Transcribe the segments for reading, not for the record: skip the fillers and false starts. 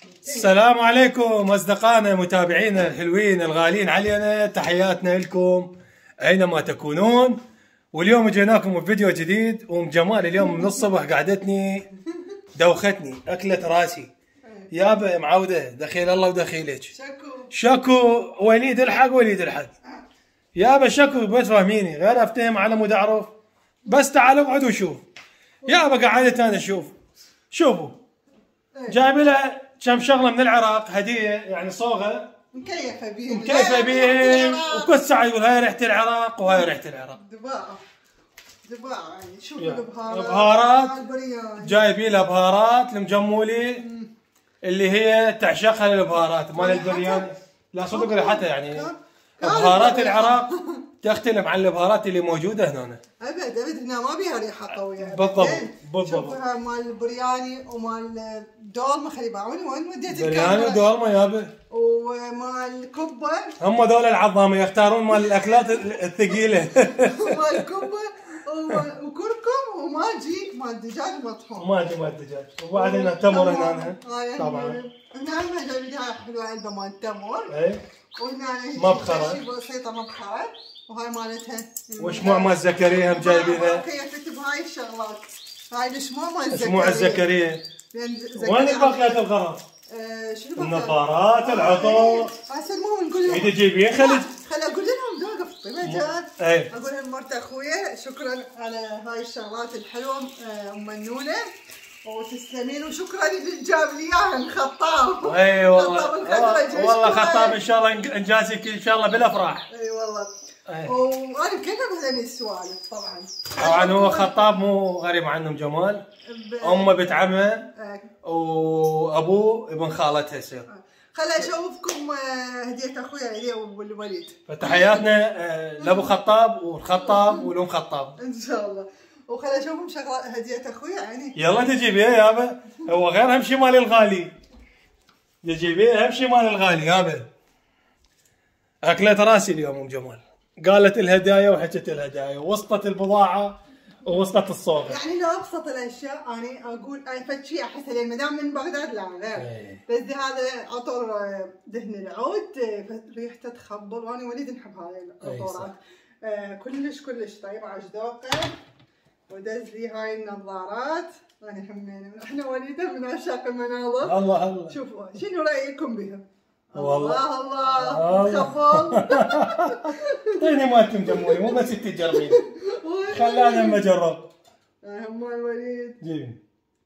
السلام عليكم أصدقائنا متابعينا الحلوين الغالين علينا، تحياتنا لكم أينما تكونون. واليوم جيناكم بفيديو جديد. جمال اليوم من الصبح قعدتني دوختني أكلة راسي يابا معودة دخيل الله ودخيلك. شكو وليد الحق يابا شكو بس فاهميني غير افتهم على مود اعرف. بس تعال اقعد وشوف يابا. قعدت انا شوفوا جايب لها كم شغله من العراق هديه، يعني صوغه مكيفه بيه وكل ساعه يقول هاي ريحه العراق وهاي ريحه العراق. دباعه يعني شوف البهارات جايبين لها بهارات المجمولي اللي هي تعشقها للبهارات مال البرياني. لا صدق ريحتها يعني بهارات العراق تختلف عن البهارات اللي موجوده هنا. ابد هنا ما بيها ريحه قويه. بالضبط. شوفها مال البرياني ومال دولمه. خلي باعوني وين وديت برياني ودولمه يابا ومال كبه. هم دول العظامه يختارون مال الاكلات الثقيله. مال كبه وكركم وماجي مال دجاج مطحون. ماجي مال دجاج وبعدين التمر هنا طبعا. هنا جايبين هاي حلوه علبه مال التمر. اي وهنا مبخره بسيطه مبخره. وهاي مالتها وشموع مال زكريا هم جايبينها. كيفت بهاي الشغلات. هاي الشموع مال زكريا. شموع الزكريا. وين الباقيات الغراض؟ شنو النظارات العطور. هسه المهم نقول لهم اذا تجيبين خلي اقول لهم ذوق الطبيعه. اقول لهم مرت اخويا شكرا على هاي الشغلات الحلوه ام منونه وتسلمين، وشكرا اللي جاب لي اياها الخطاب. اي والله خطاب ان شاء الله انجازك ان شاء الله بالافراح. اي والله. وانا مكلم هذني السوالف طبعا هو خطاب مو غريب عنهم جمال. امه بنت عمه وابوه ابن خالتها يصير. خل اشوفكم هديه اخويا علي والوليد. فتحياتنا لابو خطاب والخطاب والام خطاب ان شاء الله. وخل اشوفكم شغله هديه اخويا يعني. يلا تجيبيها يابا. هو غير اهم شيء مال الغالي. تجيبيها اهم شيء مال الغالي يابا. اكلت راسي اليوم ام جمال. قالت الهدايا وحكت الهدايا ووسطت البضاعه ووسطت الصوغه. يعني لو ابسط الاشياء انا اقول انا فد شيء احس لان مدام من بغداد لا غير. بس هذا عطر دهن العود ريحته تخبل وانا وليد نحب هاي العطورات. كلش طيب عاش ذوقه. ودز لي هاي النظارات. انا همين احنا وليده من عشاق المناظر. الله شوفوا شنو رايكم بها؟ والله الله خفض. اعطيني مالتم جمولي مو بس انت تجربين. خلاني اما اجرب. هم الوليد جيبي.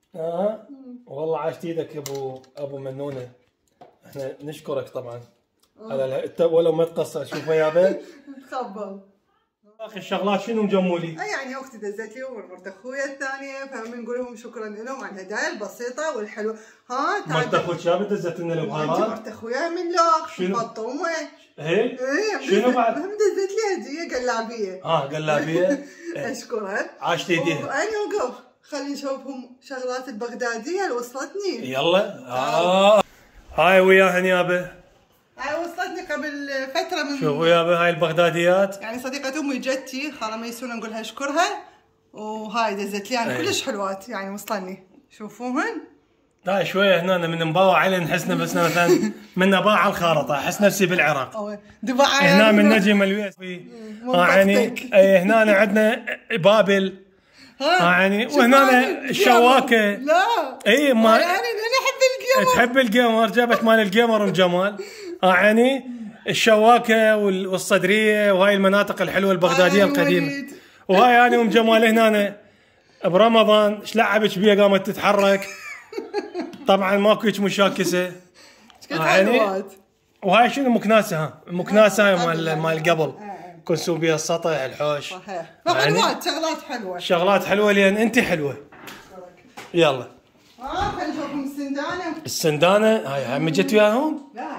والله عاشت ايدك يا ابو منونه. احنا نشكرك طبعا على ولو ما تقصر. شوفوا يابا تخبل. اخي الشغلات شنو مجمولي؟ يعني اختي دزت لي ومرت اخويا الثانيه فبنقول لهم شكرا لهم على الهدايا البسيطه والحلوه. مرت اخوك شاب دزت لنا البهارات. مرت اخويا من لوخ مفطومه. ايه شنو بعد؟ هم دزت لي هديه قلابيه. قلابيه. اشكرها عاشت ايديها. وانا اوقف خلينا نشوفهم شغلات البغداديه اللي وصلتني. يلا هاي وياهن يابا. هاي وصلتني قبل فتره من. شوفوا يابا هاي البغداديات. يعني صديقة امي جدتي خاله ميسونه نقولها اشكرها. وهاي دزت لي يعني كلش حلوات يعني وصلني. شوفوهن. لا شويه هنا من مباوع علي نحسنا بس مثلا من نباع على الخارطه احس نفسي بالعراق. هنا من نجم الويسبي. يعني هنا عندنا بابل. يعني وهنا الشواكه. لا اي ما يعني انا احب الجيمر. تحب الجيمر جابت مال الجيمر ام جمال. يعني الشواكه والصدريه وهاي المناطق الحلوه البغداديه القديمه. وهاي انا ام جمال هنا برمضان ايش لعبك بيها قامت تتحرك. طبعا ماكو هيك مشاكسه. يعني وهاي شنو مكناسه. مكناسه مال قبل كنسوا بيها السطح الحوش. صحيح. حلوات شغلات حلوه لان انت حلوه. يلا خلينا نشوفهم السندانه. هاي هم جت وياهم. لا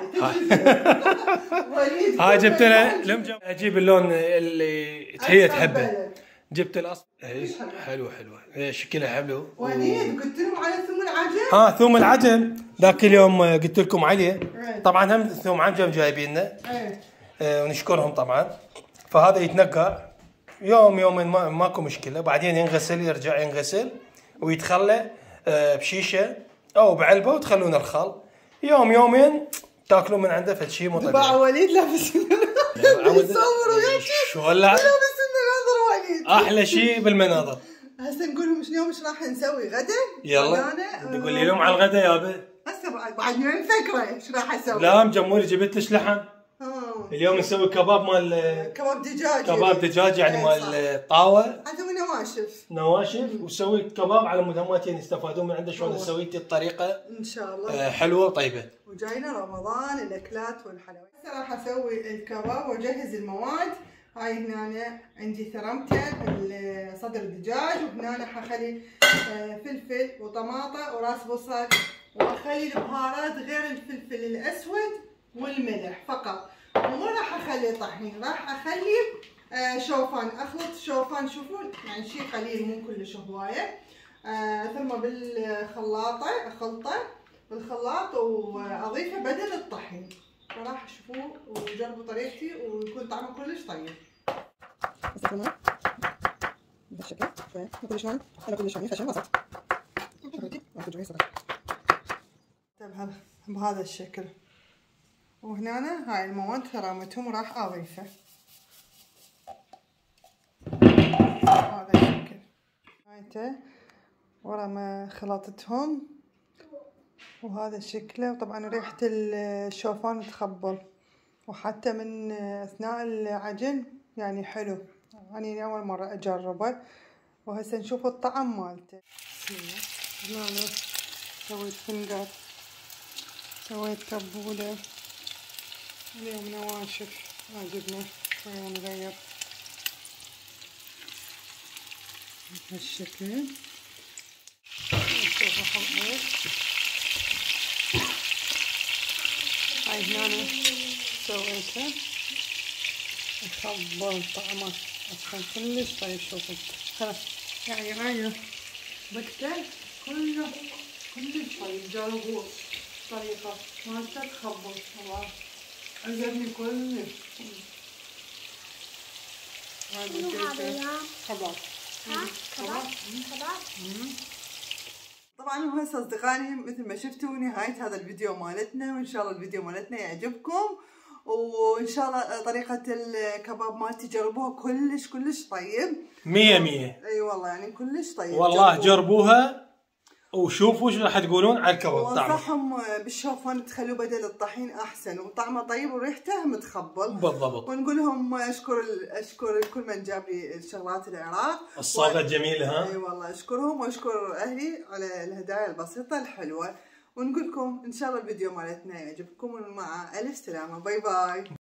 هاي جبت لها اجيب اللون اللي هي تحبه. جبت الاصل. حلوه شكلها حلو. وليد قلت لهم على ثوم العجم. ثوم العجم ذاك اليوم قلت لكم عليه. طبعا هم ثوم عجم جايبيننا. ونشكرهم طبعا. فهذا يتنقع يومين ماكو مشكله. بعدين يرجع ينغسل ويتخلى بشيشه او بعلبه وتخلون الخل يوم يومين تاكلون من عنده فد شيء مو طبيعي. باع وليد لابس يصور ويحكي شو لا لابس المناظر وليد. احلى شيء بالمناظر. هسه نقول لهم شنو ايش راح نسوي غدا. يلا تقول لي لهم على الغدا يابا. هسه بعد من الفكره ايش راح اسوي. لا مجموري جبت لك لحم. اليوم نسوي كباب مال كباب دجاج. كباب دجاج يعني مال الطاوه. اسوي نواشف. نواشف وسوي كباب على مود هماتين يستفادون من عنده شلون سويتي الطريقه ان شاء الله حلوه وطيبه. وجاينا رمضان الاكلات والحلويات. هسه راح اسوي الكباب واجهز المواد. هاي هنا عندي ثرمته صدر الدجاج، وهنا حخلي فلفل وطماطه وراس بصل، واخلي البهارات غير الفلفل الاسود والملح فقط. وما راح اخلي طحين، راح اخلي شوفان. اخلط شوفان شوفون يعني شيء قليل مو كلش هوايه، ثم بالخلاطه اخلطه بالخلاط واضيفه بدل الطحين. راح تشوفوه وجربوا طريقتي ويكون طعمه كلش طيب. بس كمان بالشكل شويه مو كلش ناعم ولا كلش خشن وسط. بهذا الشكل. وهنا هاي المواد ثرامتهم وراح اضيفه هذا الشكل. هايته ورا ما خلطتهم وهذا شكله. وطبعا ريحة الشوفان تخبل، وحتى من اثناء العجن يعني حلو. يعني اول مرة اجربه. وهسه نشوف الطعم مالته. هنا سويت فنجر، سويت تبولة، اليوم نواشف عجبنا شوية نغير بهالشكل. نشوفه خلطة. هاي هنا سويته يخبل طعمه اصلا كلش طيب. شوفوا خلاص يعني هاي بكته كله كلش طيب. جربوه طريقة ما تخبل والله عجبني كلش. هذا كباب طبعا. وهسه اصدقائي مثل ما شفتوا نهاية هذا الفيديو مالتنا، وان شاء الله الفيديو مالتنا يعجبكم، وان شاء الله طريقة الكباب مالتي جربوها كلش كلش طيب 100. اي والله يعني كلش طيب والله جربوها وشوفوا شو راح تقولون على الكباب. وانصحهم بالشوفان تخلوه بدل الطحين احسن، وطعمه طيب وريحته متخبل بالضبط. ونقول لهم اشكر كل من جاب لي الشغلات العراق الصاغه الجميله. ها اي والله اشكرهم واشكر اهلي على الهدايا البسيطه الحلوه. ونقول لكم ان شاء الله الفيديو مالتنا يعجبكم، ومع الف سلامه. باي باي.